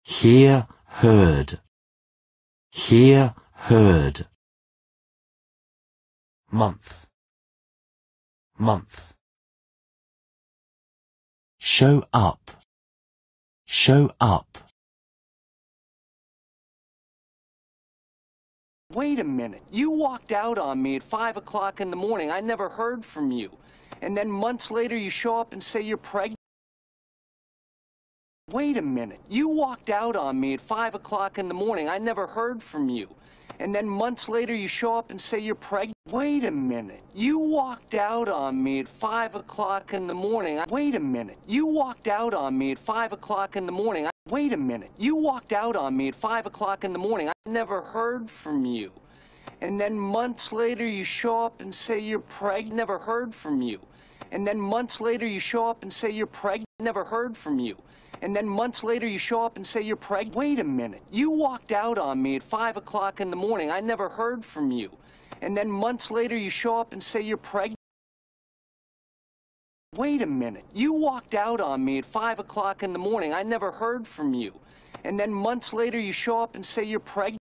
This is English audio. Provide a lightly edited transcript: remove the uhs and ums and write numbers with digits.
Hear, heard. Hear, heard. Month. Month. Show up. Show up. Wait a minute. You walked out on me at 5 o'clock in the morning. I never heard from you. And then months later you show up and say you're pregnant. Wait a minute. You walked out on me at 5 o'clock in the morning. I never heard from you. And then months later you show up and say you're pregnant. Wait a minute. You walked out on me at 5 o'clock in the morning. Wait a minute. You walked out on me at 5 o'clock in the morning. Wait a minute. You walked out on me at 5 o'clock in the morning. I never heard from you. And then months later you show up and say you're pregnant. Never heard from you. And then months later you show up and say you're pregnant. Never heard from you. And then months later you show up and say you're pregnant. Wait a minute. You walked out on me at 5 o'clock in the morning. I never heard from you. And then months later you show up and say you're pregnant. Wait a minute. You walked out on me at 5 o'clock in the morning. I never heard from you. And then months later you show up and say you're pregnant.